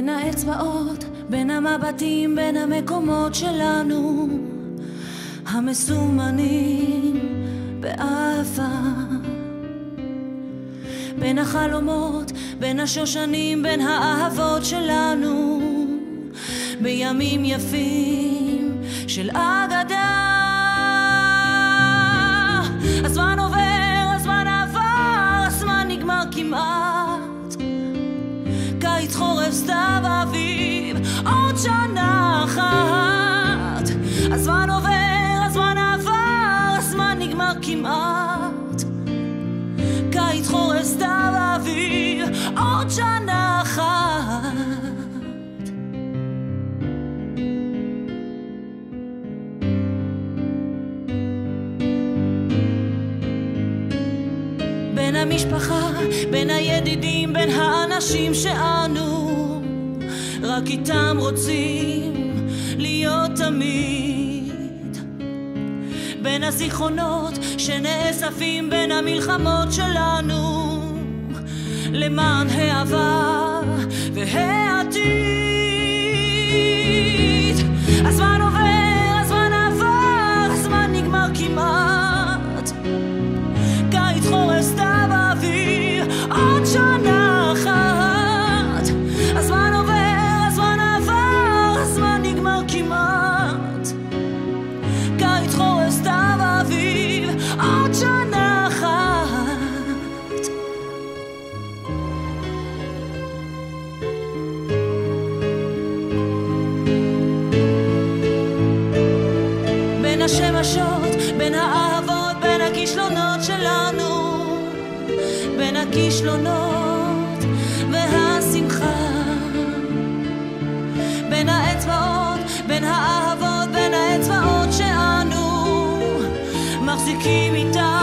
בין האצבעות, בין המבטים, בין המקומות שלנו המסומנים באהבה, בין החלומות, בין השושנים, בין האהבות שלנו בימים יפים של אגדה. הזמן עובר, הזמן עבר, הזמן נגמר כמעט, קיץ, חורף, סתיו, אביב, עוד שנה אחת. הזמן עובר, הזמן עבר, הזמן נגמר כמעט, קיץ, חורף, סתיו, אביב, עוד שנה אחת. בין המשפחה, בין הידידים, בין האנשים שאנו רק איתם רוצים להיות תמיד, בין הזיכרונות שנאספים, בין המלחמות שלנו למען העבר והעתיד. הזמן עובר, הזמן עבר, הזמן נגמר כמעט, קיץ, חורף, סתיו, אביב, עוד שנה אחת. הזמן עובר, הזמן עבר, הזמן נגמר כמעט, קיץ, חורף, סתיו, אביב, עוד שנה אחת. בין השמשות, בין האהבות, בין הכישלונות שלנו, בין הכישלונות והשמחה, בין האצבעות, בין האהבות, בין האצבעות שאנו מחזיקים איתה